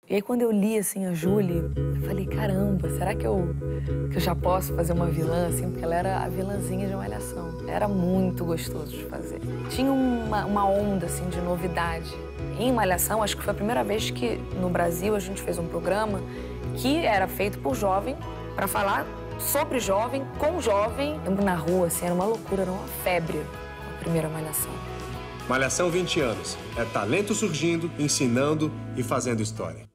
E aí, quando eu li, assim, a Julie, eu falei, caramba, será que eu já posso fazer uma vilã, assim? Porque ela era a vilãzinha de Malhação. Era muito gostoso de fazer. Tinha uma onda, assim, de novidade. Em Malhação, acho que foi a primeira vez que, no Brasil, a gente fez um programa que era feito por jovem, para falar sobre jovem, com jovem. Lembro na rua, assim, era uma loucura, era uma febre, a primeira Malhação. Malhação 20 anos. É talento surgindo, ensinando e fazendo história.